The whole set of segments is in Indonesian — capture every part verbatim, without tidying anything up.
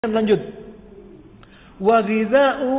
Lanjut. Wa ghidha'u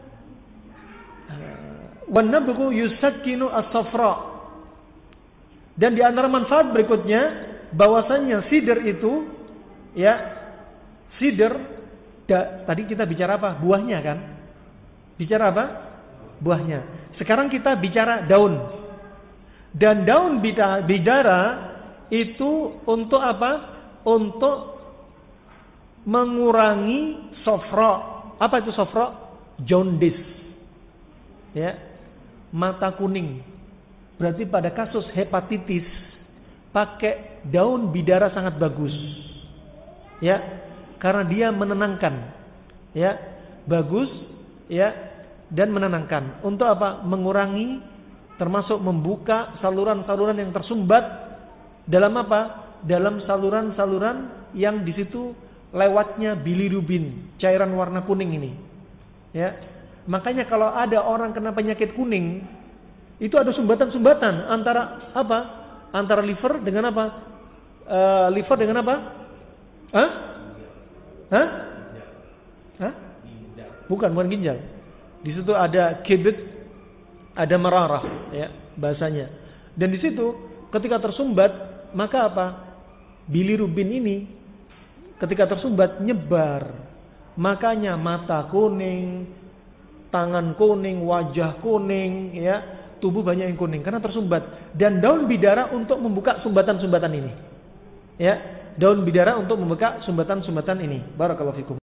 wan nabghu yusakkinu as-safra. Dan di antara manfaat berikutnya bahwasannya sidr itu ya sidr da, tadi kita bicara apa? Buahnya kan? Bicara apa? Buahnya. Sekarang kita bicara daun. Dan daun bidara itu untuk apa? Untuk mengurangi sofra. Apa itu sofra? Jaundice. Ya. Mata kuning. Berarti pada kasus hepatitis pakai daun bidara sangat bagus. Ya. Karena dia menenangkan. Ya. Bagus, ya, dan menenangkan. Untuk apa? Mengurangi, termasuk membuka saluran-saluran yang tersumbat dalam apa? Dalam saluran-saluran yang di situ lewatnya bilirubin, cairan warna kuning ini. Ya. Makanya kalau ada orang kena penyakit kuning, itu ada sumbatan-sumbatan antara apa? Antara liver dengan apa? Uh, liver dengan apa? Hah? Hah? Hah? Bukan, bukan ginjal. Di situ ada kibit, ada mararah, ya, bahasanya. Dan di situ ketika tersumbat, maka apa? Bilirubin ini ketika tersumbat nyebar. Makanya mata kuning, tangan kuning, wajah kuning, ya, tubuh banyak yang kuning karena tersumbat. Dan daun bidara untuk membuka sumbatan-sumbatan ini. Ya, daun bidara untuk membuka sumbatan-sumbatan ini. Barakallahu fikum.